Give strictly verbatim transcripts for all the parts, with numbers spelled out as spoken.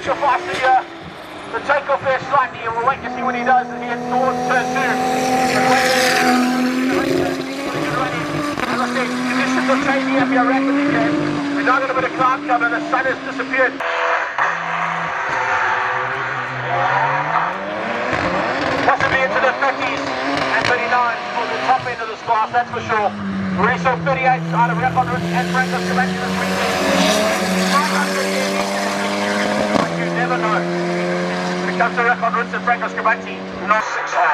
differential faster here. The takeoff there slightly, and we'll wait to see what he does as he heads towards turn two. As I said, conditions are changing up here rapidly again. We've now got a bit of cloud cover, the sun has disappeared. Possibly into the thirties and thirty-nines for the top end of this class, that's for sure. We already saw thirty-eights out of Virag and Brenton this weekend. You never know. When it comes to record routes and Franco Scabatti, not six high.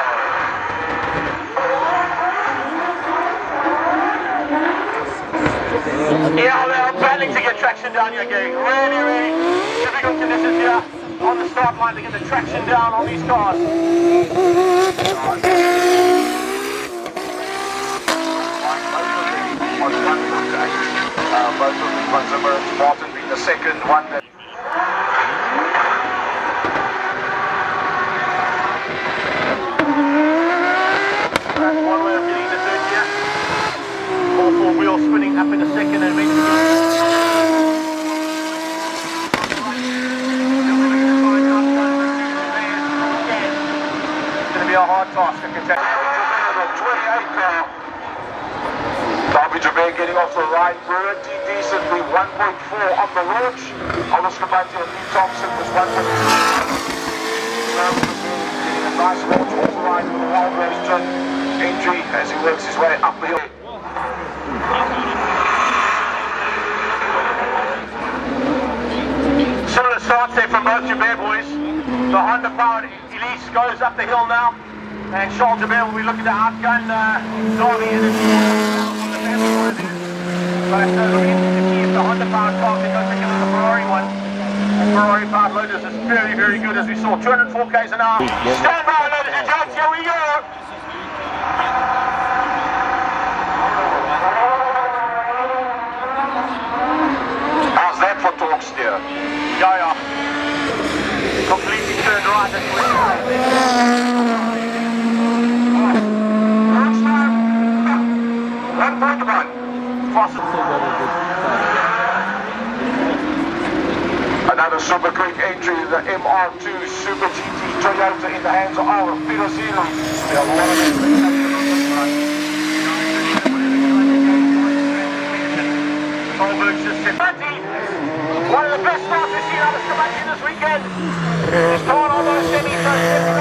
Yeah, they're battling to get traction down here, Gary. Really, really difficult conditions here on the start line to get the traction down on these cars. Uh, both of the consumers, Martin being the second one. That That's one way of getting the third gear. All four wheels spinning up in a second and eventually. It's going to be a hard task to contest. twenty-eight car. Derby getting off the right pretty decently, one point four on the launch. Oliver Scabatti and Lee Thompson was one point two. Getting a nice launch off the right with a wild race turn entry as he works his way up the hill. Similar starts there from both Jabir boys. The Honda powered Elise goes up the hill now, and Charles Jabir will be looking to outgun uh, Darby in the But uh, looking to see if the Honda powered car can go quicker than the Ferrari one. The Ferrari powered loaders is very, very good, as we saw, two hundred four k's an hour. Stand by, ladies and gents, here we go! How's that for torque steer? Yeah, yeah. Completely turned right and one point one. Another super quick entry, the M R two Super G T Toyota in the hands of our Pirosino. Solberg's just hit one of the best starts we've seen out of Scabatti this weekend. He's gone almost any first